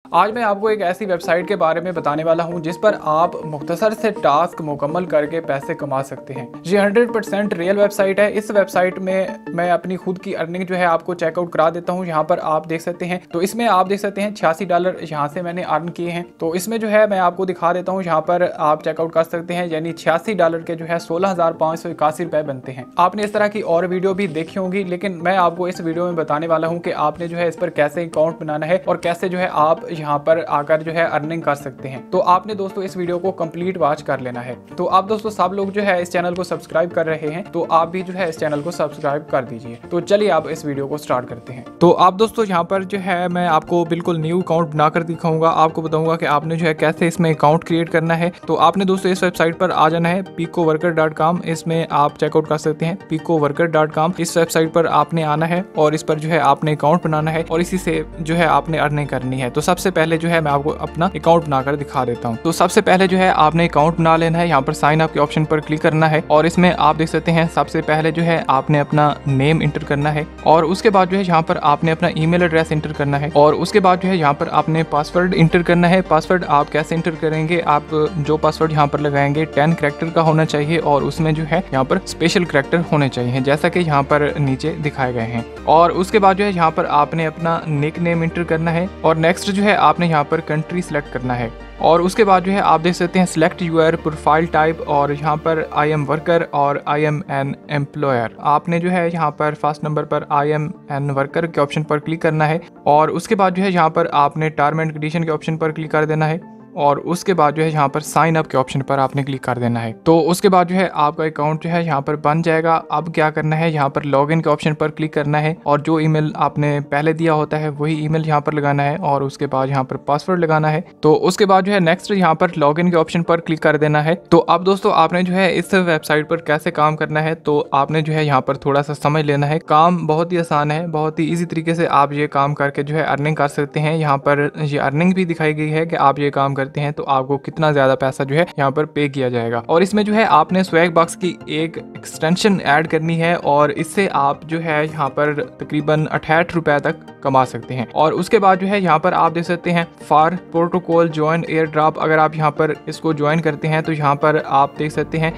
आज मैं आपको एक ऐसी वेबसाइट के बारे में बताने वाला हूं जिस पर आप मुख्तसर से टास्क मुकम्मल करके पैसे कमा सकते हैं। ये 100% रियल वेबसाइट है। इस वेबसाइट में मैं अपनी खुद की अर्निंग जो है आपको चेकआउट करा देता हूं। यहाँ पर आप देख सकते हैं, तो इसमें आप देख सकते हैं $86 यहाँ से मैंने अर्न किए हैं। तो इसमें जो है मैं आपको दिखा देता हूँ, यहाँ पर आप चेकआउट कर सकते हैं। यानी $86 के जो है 16,581 रुपए बनते हैं। आपने इस तरह की और वीडियो भी देखी होंगी, लेकिन मैं आपको इस वीडियो में बताने वाला हूँ कि आपने जो है इस पर कैसे अकाउंट बनाना है और कैसे जो है आप यहाँ पर आकर जो है अर्निंग कर सकते हैं। तो आपने दोस्तों इस वीडियो को कंप्लीट वॉच कर लेना है। तो आप दोस्तों सब लोग जो है इस चैनल को सब्सक्राइब कर रहे हैं, तो आप भी जो है इस चैनल को सब्सक्राइब कर दीजिए। तो चलिए आप इस वीडियो को स्टार्ट करते हैं। तो आप दोस्तों यहाँ पर जो है मैं आपको बिल्कुल न्यू अकाउंट बनाकर दिखाऊंगा। आपको बताऊंगा कि आपने जो है कैसे इसमें अकाउंट क्रिएट करना है। तो आपने दोस्तों इस वेबसाइट पर आ जाना है, picoworker.com। इसमें आप चेकआउट कर सकते हैं picoworker.com। इस वेबसाइट पर आपने आना है और इस पर जो है आपने अकाउंट बनाना है और इसी से जो है आपने अर्निंग करनी है। तो सबसे पहले जो है मैं आपको अपना अकाउंट बनाकर दिखा देता हूँ। तो सबसे पहले जो है आपने अकाउंट बना लेना है। यहाँ पर साइन अप के ऑप्शन पर क्लिक करना है और इसमें आप देख सकते हैं सबसे पहले जो है आपने अपना नेम इंटर करना है और उसके बाद जो है यहाँ पर आपने अपना ईमेल एड्रेस इंटर करना है और उसके बाद जो है यहाँ पर आपने पासवर्ड इंटर करना है। पासवर्ड आप कैसे इंटर करेंगे, आप जो पासवर्ड यहाँ पर लगाएंगे 10 कैरेक्टर का होना चाहिए और उसमें जो है यहाँ पर स्पेशल कैरेक्टर होने चाहिए, जैसा कि यहाँ पर नीचे दिखाए गए हैं। और उसके बाद जो है यहाँ पर आपने अपना निक नेम इंटर करना है और नेक्स्ट जो है आपने यहाँ पर कंट्री सेलेक्ट करना है और उसके बाद जो है आप देख सकते हैं सिलेक्ट यूर प्रोफाइल टाइप और यहाँ पर आई एम वर्कर और आई एम एन एम्प्लॉयर। आपने जो है यहाँ पर फर्स्ट नंबर पर आई एम एन वर्कर के ऑप्शन पर क्लिक करना है और उसके बाद जो है यहाँ पर आपने टर्म एंड कंडीशन के ऑप्शन पर क्लिक कर देना है और उसके बाद जो है यहाँ पर साइन अप के ऑप्शन पर आपने क्लिक कर देना है। तो उसके बाद जो है आपका अकाउंट जो है यहाँ पर बन जाएगा। अब क्या करना है, यहाँ पर लॉगिन के ऑप्शन पर क्लिक करना है और जो ईमेल आपने पहले दिया होता है वही ईमेल यहाँ पर लगाना है और उसके बाद यहाँ पर पासवर्ड लगाना है। तो उसके बाद जो है नेक्स्ट यहाँ पर लॉगिन के ऑप्शन पर क्लिक कर देना है। तो अब दोस्तों आपने जो है इस वेबसाइट पर कैसे काम करना है, तो आपने जो है यहाँ पर थोड़ा सा समझ लेना है। काम बहुत ही आसान है, बहुत ही ईजी तरीके से आप ये काम करके जो है अर्निंग कर सकते हैं। यहाँ पर ये अर्निंग भी दिखाई गई है कि आप ये काम करते हैं तो आपको कितना ज्यादा पैसा जो है यहाँ पर पे किया जाएगा। और इसमें जो है आपने स्वैग बॉक्स की एक एक्सटेंशन ऐड करनी है और इससे आप जो है यहाँ पर तकरीबन 68 रुपए तक कमा सकते हैं। और उसके बाद जो है यहाँ पर आप देख सकते हैं for protocol join air drop. अगर आप यहाँ पर इसको ज्वाइन करते हैं तो यहाँ पर आप देख सकते हैं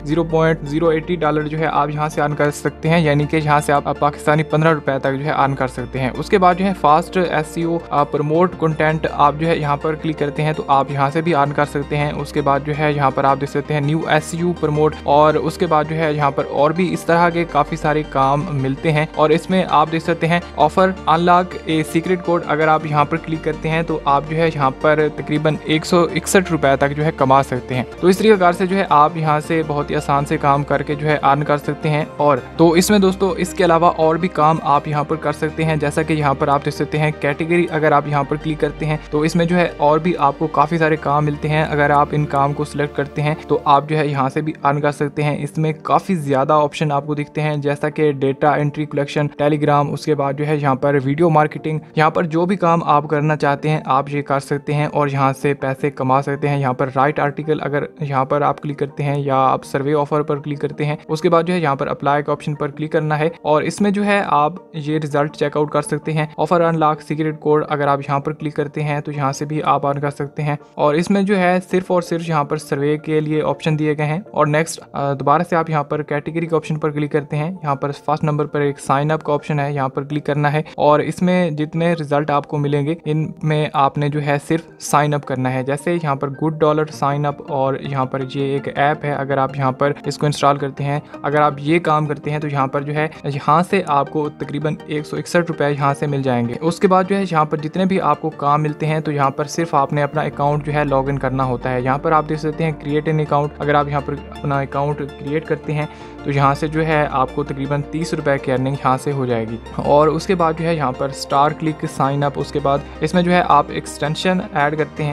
$0.080 जो है आप यहाँ से अर्न कर सकते हैं, यानी कि यहाँ से आप पाकिस्तानी 15 रुपए तक जो है अर्न कर सकते हैं। उसके बाद जो है फास्ट SEO प्रमोट कंटेंट आप जो है यहाँ पर क्लिक करते हैं तो आप यहाँ से भी अर्न कर सकते हैं। उसके बाद जो है यहाँ पर आप देख सकते हैं न्यू SEO प्रमोट और उसके बाद जो है यहाँ पर और भी इस तरह के काफी सारे काम मिलते हैं। और इसमें आप देख सकते हैं offer unlock a secret code. अगर आप यहाँ पर क्लिक करते हैं तो आप जो है यहाँ पर तकरीबन 161 रुपए तक जो है कमा सकते हैं। तो इस तरीके से जो है आप यहाँ से बहुत ही आसान से काम करके जो है अर्न कर सकते हैं। और तो इसमें दोस्तों इसके अलावा और भी काम आप यहाँ पर कर सकते हैं, जैसा कि यहाँ पर आप देख सकते हैं कैटेगरी। अगर आप यहाँ पर क्लिक करते हैं तो इसमें जो है और भी आपको काफी सारे काम मिलते हैं। अगर आप इन काम को सिलेक्ट करते हैं तो आप जो है यहाँ से भी अर्न कर सकते हैं। इसमें काफी ज्यादा ऑप्शन आपको दिखते हैं, जैसा कि डेटा एंट्री कलेक्शन, टेलीग्राम, उसके बाद जो है यहाँ पर वीडियो मार्केटिंग। यहाँ पर जो भी काम आप करना चाहते हैं आप ये कर सकते हैं और यहाँ से पैसे कमा सकते हैं। यहाँ पर राइट आर्टिकल अगर यहाँ पर आप क्लिक करते हैं या आप सर्वे ऑफर पर क्लिक करते हैं, उसके बाद जो है यहाँ पर अप्लाई के ऑप्शन पर क्लिक करना है और इसमें जो है आप ये रिजल्ट चेकआउट कर सकते हैं। ऑफर अनलॉक सीक्रेट कोड अगर आप यहाँ पर क्लिक करते हैं तो यहाँ से भी आप अर्न कर सकते हैं। और इसमें जो है सिर्फ और सिर्फ यहाँ पर सर्वे के लिए ऑप्शन दिए गए हैं। और नेक्स्ट दोबारा से आप यहाँ पर कैटेगरी के ऑप्शन पर क्लिक करते हैं। यहाँ पर फर्स्ट नंबर पर एक साइन अप का ऑप्शन है, यहाँ पर क्लिक करना है और इसमें जितने रिजल्ट आपको मिलेंगे इनमें आपने जो है सिर्फ साइन अप करना है। जैसे यहाँ पर $good साइन अप और यहाँ पर ये एक ऐप है, अगर आप यहाँ पर इसको इंस्टॉल करते हैं, अगर आप ये काम करते हैं तो यहाँ पर जो है यहाँ से आपको तकरीबन 161 रुपए यहाँ से मिल जाएंगे। उसके बाद जो है यहाँ पर जितने भी आपको काम मिलते हैं तो यहाँ पर सिर्फ आपने अपना अकाउंट जो है लॉग इन करना होता है। यहाँ पर आप देख सकते हैं क्रिएट एन अकाउंट। अगर आप यहाँ पर अपना अकाउंट क्रिएट करते हैं तो यहाँ से जो है आपको तकरीबन 30 रुपए की अर्निंग यहाँ से हो जाएगी। और उसके बाद जो है यहाँ पर स्टार क्लिक साइन अप, उसके बाद इसमें जो है आप एक्सटेंशन ऐड करते हैं।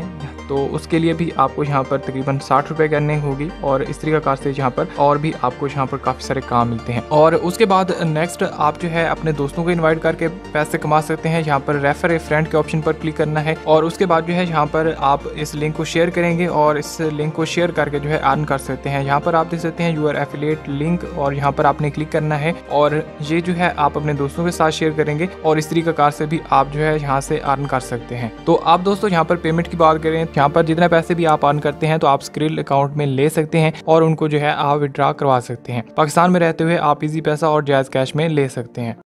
तो उसके लिए भी आपको यहाँ पर तकरीबन 60 रुपये की अर्निंग होगी और इस तरीक़ाकार से यहाँ पर और भी आपको यहाँ पर काफ़ी सारे काम मिलते हैं। और उसके बाद नेक्स्ट आप जो है अपने दोस्तों को इन्वाइट करके पैसे कमा सकते हैं। यहाँ पर रेफर ए फ्रेंड के ऑप्शन पर क्लिक करना है और उसके बाद जो है यहाँ पर आप इस लिंक को शेयर करेंगे और इस लिंक को शेयर करके जो है अर्न कर सकते हैं। यहाँ पर आप देख सकते हैं यूर एफिलिएट लिंक और यहाँ पर आपने क्लिक करना है और ये जो है आप अपने दोस्तों के साथ शेयर करेंगे और इस तरीक़ाकार से भी आप जो है यहाँ से अर्न कर सकते हैं। तो आप दोस्तों यहाँ पर पेमेंट की बात करें, यहाँ पर जितने पैसे भी आप अर्न करते हैं तो आप स्क्रिल अकाउंट में ले सकते हैं और उनको जो है आप विड्रॉ करवा सकते हैं। पाकिस्तान में रहते हुए आप इजी पैसा और जायज़ कैश में ले सकते हैं।